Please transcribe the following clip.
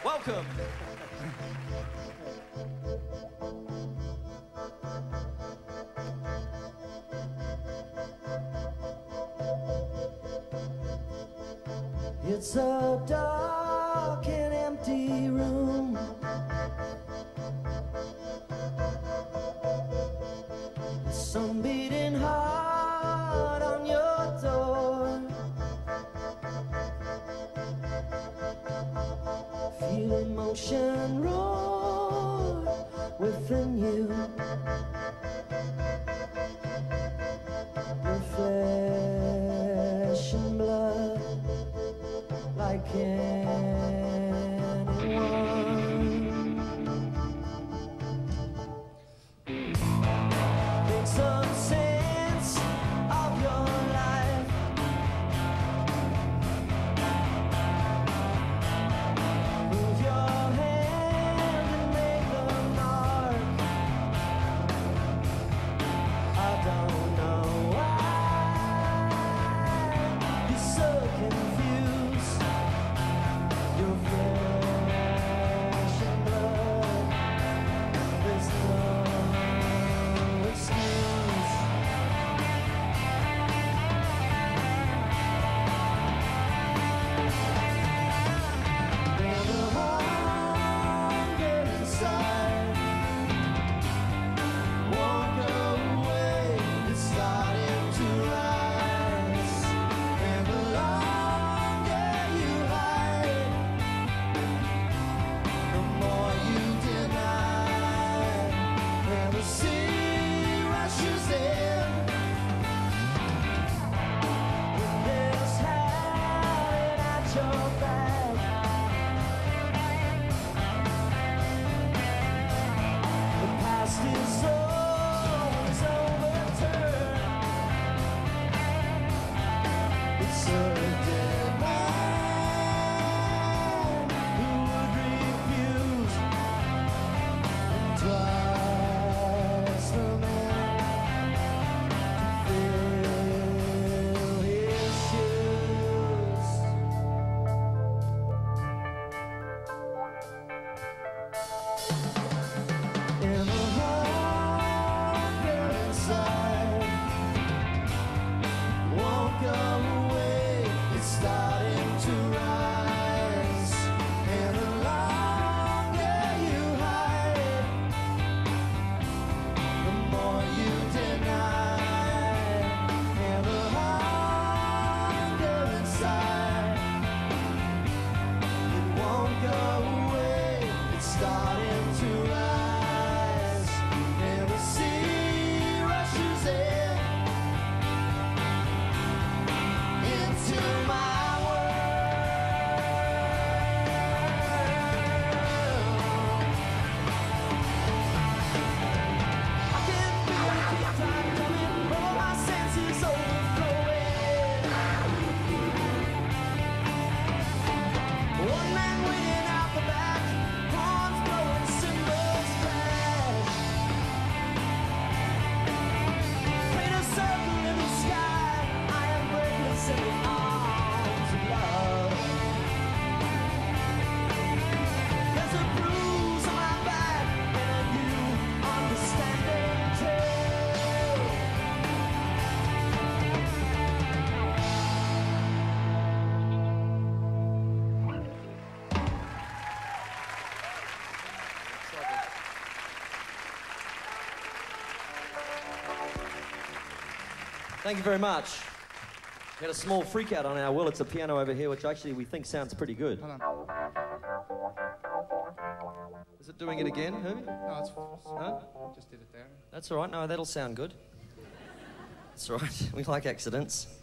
Welcome. It's a dark and empty room. The sun beating hard on your door. Feel emotion roar within you. Your flesh and blood like anyone. Make some sense of your life. Move your hand and make a mark. I don't know why you're so confused. Your flesh and blood, there's no excuse. There's a hunger inside. Won't go away, it's starting to rise. And the longer you hide, the more you deny. And the sea rushes in. When there's howling at your back, the past is always overturned. It's a dead man who would refuse. Twice the man to fill his shoes. In the hunger inside won't go away, it's starting to rise. And the longer you hide, the more you deny. And the hunger inside, it won't go away, it's starting to rise. And the sea rushes in into my world. I can feel the time coming, all my senses overflowing. One man waiting out the back, horns blowing, cymbals crash. Paint a circle in the sky, I am breathless in the arms of love. There's a bruise on my back, and you understand it too. Thank you very much. We had a small freak out on our Wurlitzer piano over here, which actually we think sounds pretty good. Hold on. Is it doing it again, Herbie? No, it's Huh? just did it there. That's all right. No, that'll sound good. That's all right. We like accidents.